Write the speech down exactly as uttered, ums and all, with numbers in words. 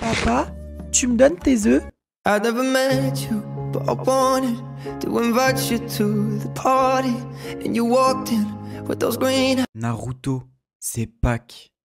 Papa, tu me donnes tes œufs? I never met you, but I wanted to invite you to the party. And you walked in with those green. Naruto, c'est Pâques.